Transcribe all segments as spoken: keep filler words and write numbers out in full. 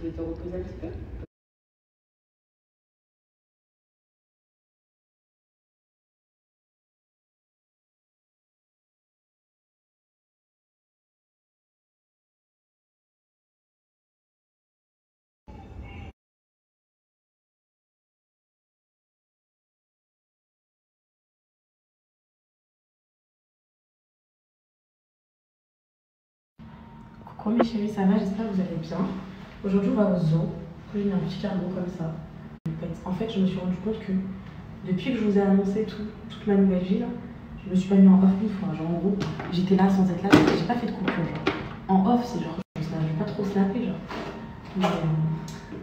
Tu veux te reposer un petit peu? Coucou mes chéris, ça va? J'espère que vous allez bien. Aujourd'hui on va au zoo. J'ai mis un petit cargo comme ça. En fait je me suis rendu compte que depuis que je vous ai annoncé tout, toute ma nouvelle vie là, je me suis pas mis en off une fois. Genre en gros j'étais là sans être là, j'ai pas fait de coupure genre. En off c'est genre je vais pas trop snapper genre. Mais euh,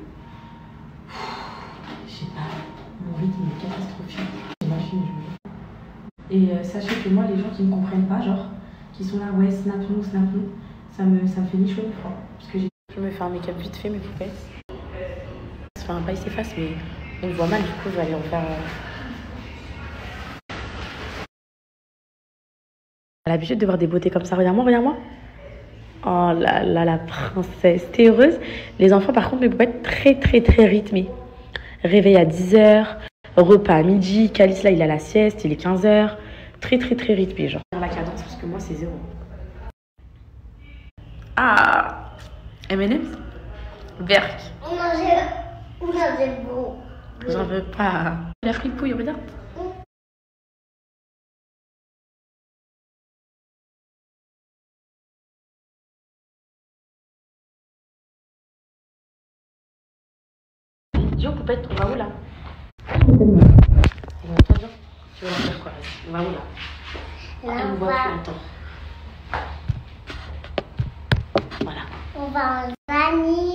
je sais pas, mon rythme est catastrophique. J'ai machine, je veux. Et euh, sachez que moi les gens qui me comprennent pas genre, qui sont là ouais snap nous, snap nous, ça me, ça me fait ni chaud ni froid. Parce que j'ai... Je me fais un make-up vite fait mes poupettes. Enfin pas il s'efface mais on le voit mal du coup je vais aller en faire. Euh... J'ai l'habitude de voir des beautés comme ça. Regarde-moi, regarde-moi. Oh là là, la princesse. T'es heureuse? Les enfants, par contre, mes poupettes, très très très rythmées. Réveil à dix heures, repas à midi. Calice, là, il a la sieste, il est quinze heures. Très très très rythmé, genre. La cadence, parce que moi, c'est zéro. Ah! M and M's? Berk. On a des beaux. J'en veux pas. La fripouille, regarde. Yo, poupette, on va où là? Tu veux faire quoi? On va où là? Elle nous voit plus longtemps. Voilà. On va en Vanille.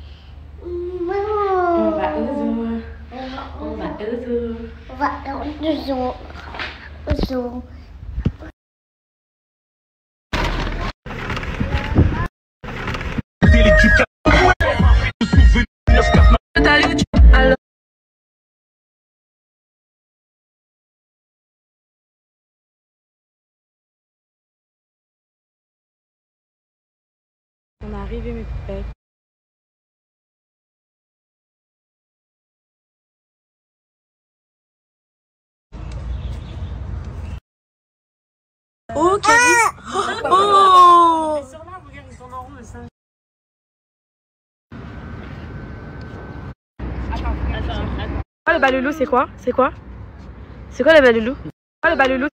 On va au zoo. On va au zoo. On va au zoo. Au zoo. On est arrivé mes poupettes. Oh Calice. Oh. Ils sont là, regarde, ils sont en haut, ça. Attends, attends, attends. Oh le baloulou c'est quoi? C'est quoi? C'est quoi le baloulou? Oh le baloulou.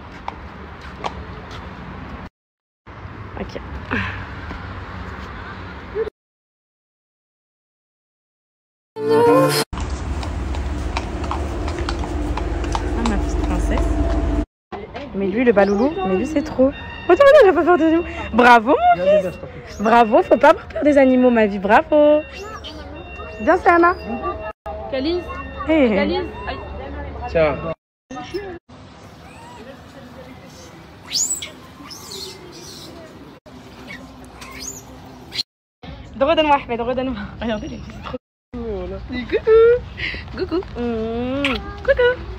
Ok. Ah ma petite princesse. Mais lui le baloulou, mais lui c'est trop. Attends, attends, j'ai pas peur des animaux. Bravo mon fils. Bravo, faut pas avoir peur des animaux ma vie, bravo. Bien Sana. Calice. Hey. Calice. Tiens. Redonne-moi Ahmed, redonne-moi. Regardez les petits trop. Coucou. Coucou. Mmh. Coucou.